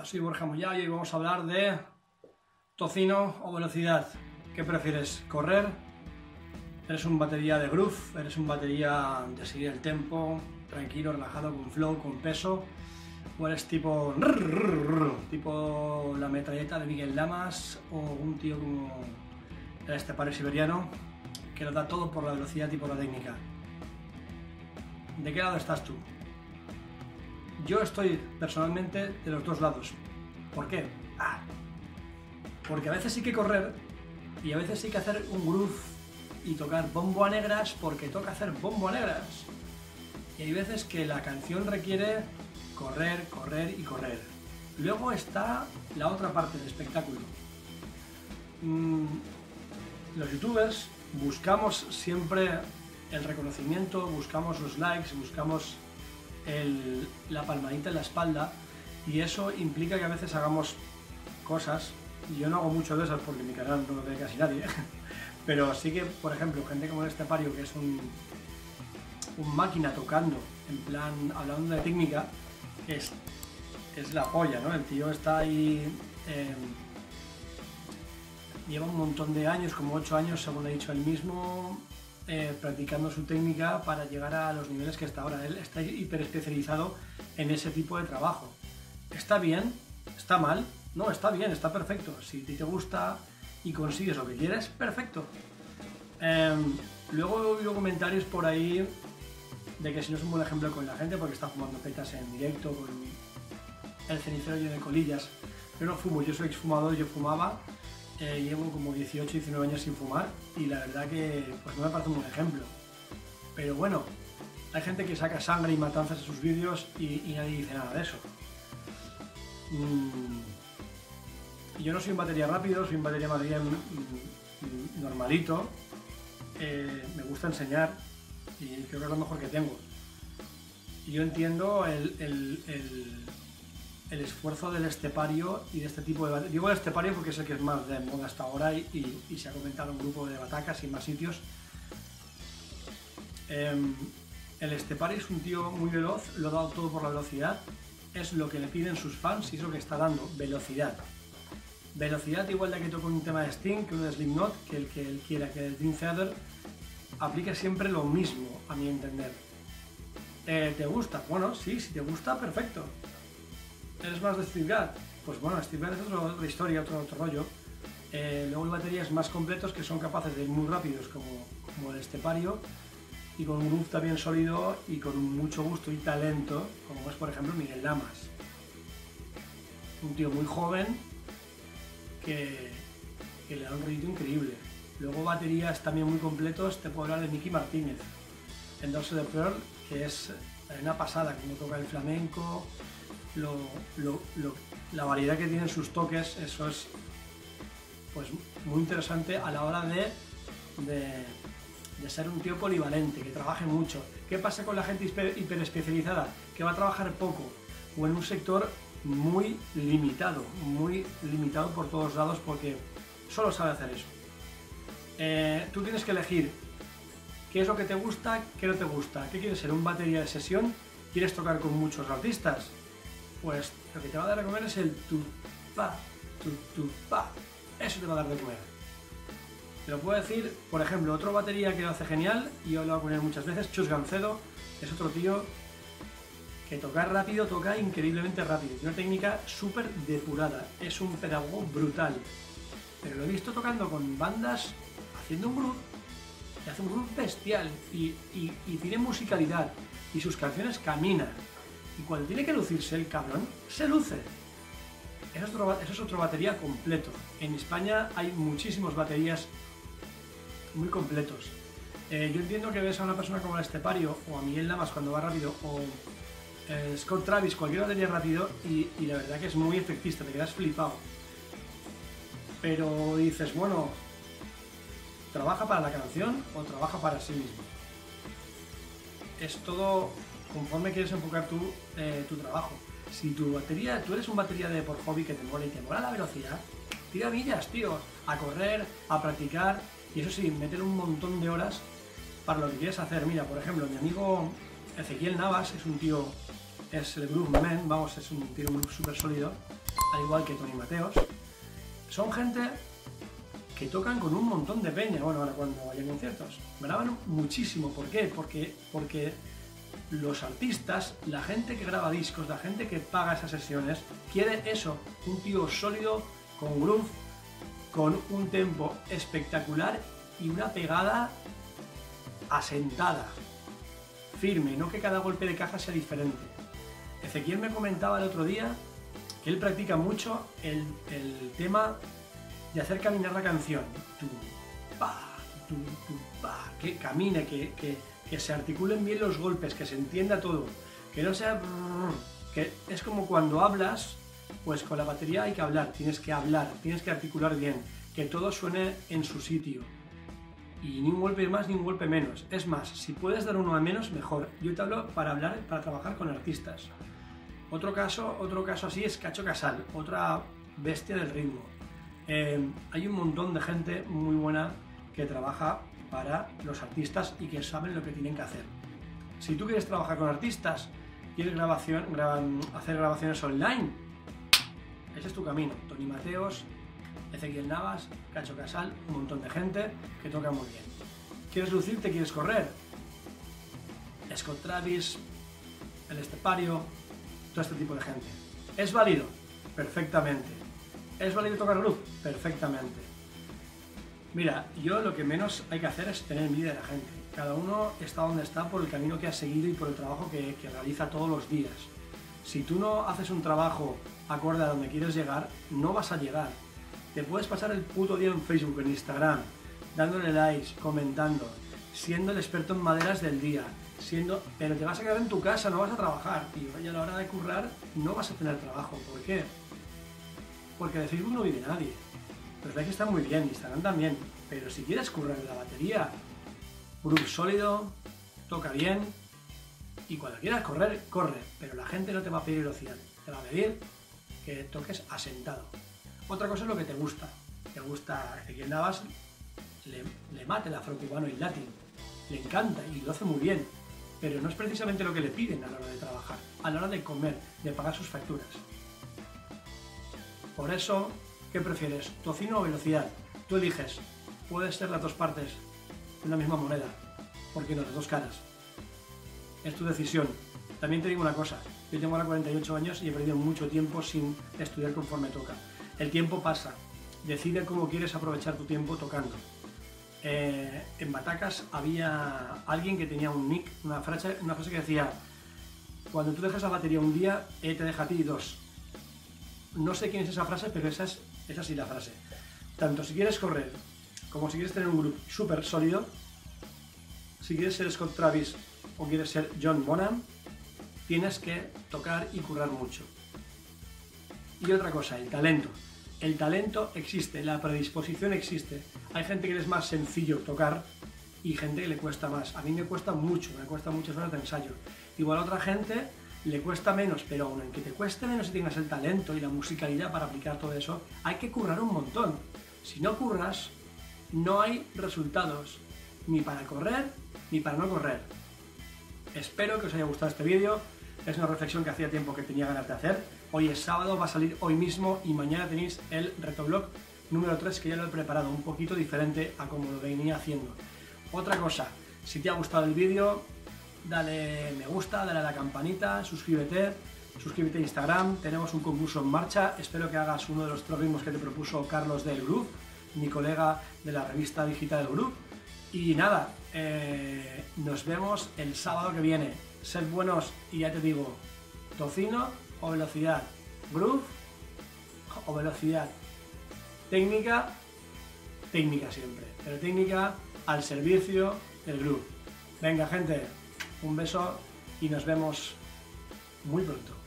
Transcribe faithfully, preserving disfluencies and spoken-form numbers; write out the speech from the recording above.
Hola, soy Borja Moyá y hoy vamos a hablar de tocino o velocidad. ¿Qué prefieres? ¿Correr? ¿Eres un batería de groove? ¿Eres un batería de seguir el tempo, tranquilo, relajado, con flow, con peso? ¿O eres tipo tipo la metralleta de Miguel Lamas o un tío como el estepario siberiano que lo da todo por la velocidad y por la técnica? ¿De qué lado estás tú? Yo estoy personalmente de los dos lados. ¿Por qué? Ah, porque a veces sí que correr y a veces sí que hacer un groove y tocar bombo a negras porque toca hacer bombo a negras. Y hay veces que la canción requiere correr, correr y correr. Luego está la otra parte del espectáculo. Mm, los youtubers buscamos siempre el reconocimiento, buscamos los likes, buscamos el, la palmadita en la espalda, y eso implica que a veces hagamos cosas, y yo no hago mucho de esas porque mi canal no lo ve casi nadie, pero sí que, por ejemplo, gente como el estepario, que es un, un máquina tocando, en plan, hablando de técnica, es, es la polla, ¿no? El tío está ahí, eh, lleva un montón de años, como ocho años, según ha dicho él mismo, Eh, practicando su técnica para llegar a los niveles que está ahora. Él está hiper especializado en ese tipo de trabajo. ¿Está bien? ¿Está mal? No, está bien, está perfecto. Si a ti te gusta y consigues lo que quieres, perfecto. Eh, luego he oído comentarios por ahí de que si no es un buen ejemplo con la gente porque está fumando petas en directo, con el cenicero lleno de colillas. Yo no fumo, yo soy exfumador, yo fumaba. Eh, llevo como dieciocho, diecinueve años sin fumar y la verdad que pues no me parece un buen ejemplo. Pero bueno, hay gente que saca sangre y matanzas en sus vídeos y, y nadie dice nada de eso. Mm, yo no soy un batería rápido, soy un batería más bien mm, normalito. Eh, me gusta enseñar y creo que es lo mejor que tengo. Y yo entiendo el, el, el el esfuerzo del estepario y de este tipo de... Digo el estepario porque es el que es más de moda hasta ahora y, y, y se ha comentado en un grupo de batacas y en más sitios. Eh, el estepario es un tío muy veloz, lo ha dado todo por la velocidad, es lo que le piden sus fans y es lo que está dando, velocidad. Velocidad igual de que toca un tema de Sting, que uno de Slipknot, que el que él quiera, que el Dream Theater, aplica siempre lo mismo, a mi entender. Eh, ¿Te gusta? Bueno, sí, si te gusta, perfecto. ¿Eres más de Steve Gadd? Pues bueno, Steve Gadd es otra, otra historia, otro, otro rollo. Eh, luego hay baterías más completos que son capaces de ir muy rápidos, como, como el estepario, y con un groove también sólido y con mucho gusto y talento, como es por ejemplo Miguel Lamas. Un tío muy joven que, que le da un rollito increíble. Luego baterías también muy completos, te puedo hablar de Miki Martínez, en Dorso de Pearl, que es una pasada, como toca el flamenco. Lo, lo, lo, la variedad que tienen sus toques, eso es pues muy interesante a la hora de, de, de ser un tío polivalente, que trabaje mucho. ¿Qué pasa con la gente hiper, hiper especializada? Que va a trabajar poco o en un sector muy limitado, muy limitado por todos lados porque solo sabe hacer eso. Eh, tú tienes que elegir qué es lo que te gusta, qué no te gusta. ¿Qué quieres ser? ¿Un batería de sesión? ¿Quieres tocar con muchos artistas? Pues lo que te va a dar de comer es el tu-pa, tu-tu-pa. Eso te va a dar de comer. Te lo puedo decir, por ejemplo, otro batería que lo hace genial, y yo lo hago con él muchas veces, Chus Gancedo, es otro tío que tocar rápido, toca increíblemente rápido. Tiene una técnica súper depurada, es un pedagogo brutal. Pero lo he visto tocando con bandas, haciendo un groove, y hace un groove bestial, y, y, y tiene musicalidad, y sus canciones caminan. Y cuando tiene que lucirse el cabrón, se luce. Eso es otro, eso es otro batería completo. En España hay muchísimos baterías muy completos. Eh, yo entiendo que ves a una persona como el estepario o a Miguel Lamas cuando va rápido o eh, Scott Travis, cualquier batería rápido y, y la verdad que es muy efectista, te quedas flipado. Pero dices, bueno, ¿trabaja para la canción o trabaja para sí mismo? Es todo conforme quieres enfocar tu, eh, tu trabajo. Si tu batería, tú eres un batería de por hobby que te mola y te mola la velocidad, tira millas, tío, a correr, a practicar, y eso sí, meter un montón de horas para lo que quieres hacer. Mira, por ejemplo, mi amigo Ezequiel Navas es un tío, es el Groove Man, vamos, es un tío súper sólido, al igual que Tony Mateos, son gente que tocan con un montón de peña. Bueno, ahora cuando vayan conciertos, graban muchísimo. ¿Por qué? Porque, porque los artistas, la gente que graba discos, la gente que paga esas sesiones, quiere eso, un tío sólido, con groove, con un tempo espectacular y una pegada asentada, firme, no que cada golpe de caja sea diferente. Ezequiel me comentaba el otro día que él practica mucho el, el tema de hacer caminar la canción. Tu, pa, tu, tu, pa, que camine, que, que, que se articulen bien los golpes, que se entienda todo, que no sea... que es como cuando hablas, pues con la batería hay que hablar, tienes que hablar, tienes que articular bien, que todo suene en su sitio. Y ni un golpe más ni un golpe menos. Es más, si puedes dar uno a menos, mejor. Yo te hablo para hablar, para trabajar con artistas. Otro caso, otro caso así es Cacho Casal, otra bestia del ritmo. Eh, hay un montón de gente muy buena que trabaja para los artistas y que saben lo que tienen que hacer. Si tú quieres trabajar con artistas, quieres grabación, graban, hacer grabaciones online, ese es tu camino. Tony Mateos, Ezequiel Navas, Cacho Casal, un montón de gente que toca muy bien. ¿Quieres lucirte? ¿Quieres correr? Scott Travis, El Estepario, todo este tipo de gente. ¿Es válido? Perfectamente. ¿Es válido tocar groove? Perfectamente. Mira, yo lo que menos hay que hacer es tener envidia de la gente. Cada uno está donde está por el camino que ha seguido y por el trabajo que, que realiza todos los días. Si tú no haces un trabajo acorde a donde quieres llegar, no vas a llegar. Te puedes pasar el puto día en Facebook, en Instagram, dándole likes, comentando, siendo el experto en maderas del día, siendo... pero te vas a quedar en tu casa, no vas a trabajar, tío, y a la hora de currar no vas a tener trabajo. ¿Por qué? Porque de Facebook no vive nadie. Los likes están muy bien, Instagram también, pero si quieres currar en la batería, groove sólido, toca bien, y cuando quieras correr, corre, pero la gente no te va a pedir velocidad, te va a pedir que toques asentado. Otra cosa es lo que te gusta. Te gusta Ezequiel Navas, le, le mate el afrocubano y latín, le encanta y lo hace muy bien, pero no es precisamente lo que le piden a la hora de trabajar, a la hora de comer, de pagar sus facturas. Por eso, ¿qué prefieres? ¿Tocino o velocidad? Tú eliges. Puede ser las dos partes de una misma moneda, porque no, las dos caras. Es tu decisión. También te digo una cosa, yo tengo ahora cuarenta y ocho años y he perdido mucho tiempo sin estudiar conforme toca. El tiempo pasa, decide cómo quieres aprovechar tu tiempo tocando. Eh, en Batacas había alguien que tenía un nick, una frase, una frase que decía: cuando tú dejas la batería un día, él te deja a ti dos. No sé quién es esa frase, pero esa es, esa sí la frase. Tanto si quieres correr, como si quieres tener un grupo súper sólido, si quieres ser Scott Travis o quieres ser John Bonham, tienes que tocar y currar mucho. Y otra cosa, el talento. El talento existe, la predisposición existe. Hay gente que le es más sencillo tocar y gente que le cuesta más. A mí me cuesta mucho, me cuesta muchas horas de ensayo. Igual a otra gente le cuesta menos, pero aun aunque te cueste menos y tengas el talento y la musicalidad para aplicar todo eso, hay que currar un montón. Si no curras, no hay resultados, ni para correr, ni para no correr. Espero que os haya gustado este vídeo. Es una reflexión que hacía tiempo que tenía ganas de hacer. Hoy es sábado, va a salir hoy mismo y mañana tenéis el retovlog número tres, que ya lo he preparado un poquito diferente a como lo venía haciendo. Otra cosa, si te ha gustado el vídeo, dale me gusta, dale a la campanita, suscríbete, suscríbete a Instagram, tenemos un concurso en marcha, espero que hagas uno de los tres ritmos que te propuso Carlos del Groove, mi colega de la revista digital del Groove. Y nada, eh, nos vemos el sábado que viene. Sed buenos y ya te digo, tocino o velocidad, groove o velocidad, técnica, técnica siempre, pero técnica al servicio del groove. Venga gente, un beso y nos vemos muy pronto.